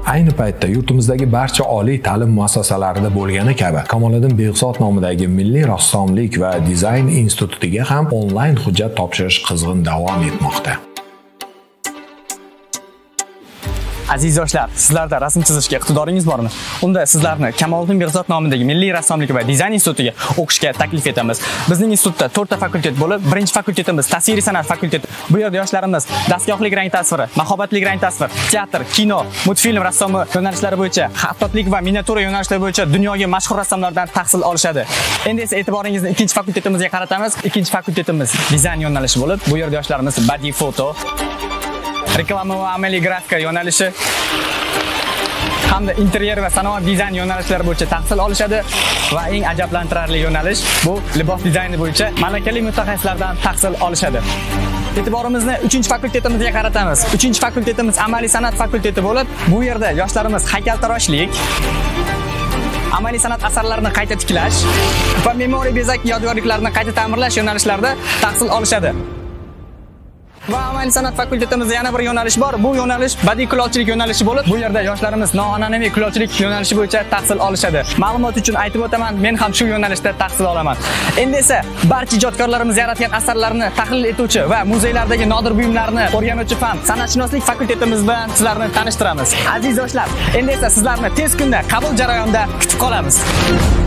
Ayni paytda yurtimizdagi barcha oliy ta'lim muassasalarida bo'lgani kabi, Kamoliddin Behzod nomidagi Milliy rassomlik va dizayn institutiga ham onlayn hujjat topshirish qizg'in davom etmoqda. Aziz yoshlar, sizlarda rasm chizishga iqtidoringiz bormi? Unda sizlarni Kamoliddin Behzod nomidagi Milliy rassomlik va dizayn institutiga o'qishga taklif etamiz. Bizning institutda 4 ta fakultet bo'lib, birinchi fakultetimiz tasviriy san'at fakulteti. Bu yerda yoshlarimiz dastgohlik rang tasviri, mahobatlik rang tasvir, teatr, kino, multfilm rassomi yo'nalishlari bo'yicha, xattotlik va miniatyura yo'nalishlari bo'yicha dunyoga mashhur rassomlardan tahsil olishadi. Endi esa e'tiboringizni ikkinchi fakultetimizga qaratamiz. Ikkinchi fakultetimiz dizayn yo'nalishi bo'lib, bu yerda yoshlarimiz badiiy foto, reklama va amaliy grafika yo'nalishi hamda interyer va sanoat dizayn yo'nalishlari bo'yicha tahsil olishadi va eng ajablantirarli yo'nalish bu libos dizayni bo'yicha malakali mutaxassislardan tahsil olishadi. E'tiborimizni 3-fakultetimizga qaratamiz. 3-fakultetimiz amaliy san'at fakulteti bo'lib, bu yerda yoshlarimiz haykaltaroshlik, amaliy san'at asarlarini qayta tiklash va me'moriy bezak yodgorliklarini qayta ta'mirlash yo'nalishlarida tahsil olishadi. Va amaliy san'at fakultetimizda yana bir yo'nalish bor. Bu yo'nalish badiiy kulolchilik yo'nalishi bo'lib, bu yerda yoshlarimiz noan'anaviy kulolchilik yo'nalishi bo'yicha tahsil olishadi. Ma'lumot uchun aytib o'taman, men ham shu yo'nalishda tahsil olaman. Endi esa barcha ijodkorlarimiz yaratgan asarlarni tahlil etuvchi va muzeylardagi nodir buyumlarni o'rganuvchi fan san'atshunoslik fakultetimiz bilan sizlarni tanishtiramiz. Aziz yoshlar, endi esa sizlarni tez kunda qabul jarayonida kutib qolamiz.